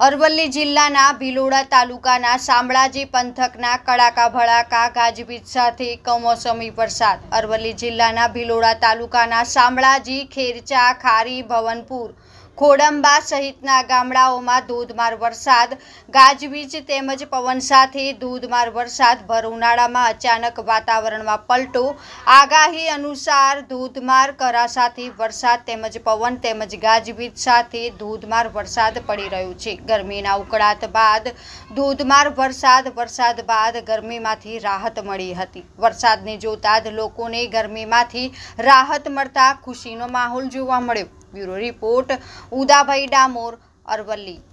અરવલ્લી જિલ્લાના ભિલોડા તાલુકાના શામળાજી પંથકના કડાકા ભડાકા ગાજવીજ સાથે કમોસમી વરસાદ। અરવલ્લી જિલ્લાના ભિલોડા તાલુકાના શામળાજી, ખેરચા, ખારી, ભવનપુર, ખોડંબા સહિતના ગામડાઓમાં ધોધમાર વરસાદ, ગાજવીજ તેમજ પવન સાથે ધોધમાર વરસાદ। ભર ઉનાળામાં અચાનક વાતાવરણમાં પલટો, આગાહી અનુસાર ધોધમાર કરા સાથે વરસાદ તેમજ પવન તેમજ ગાજવીજ સાથે ધોધમાર વરસાદ પડી રહ્યો છે। ગરમીના ઉકળાટ બાદ ધોધમાર વરસાદ બાદ ગરમીમાંથી રાહત મળી હતી। વરસાદને જોતા જ લોકોને ગરમીમાંથી રાહત મળતા ખુશીનો માહોલ જોવા મળ્યો। Bureau report, Udabhai Damor, Aravalli.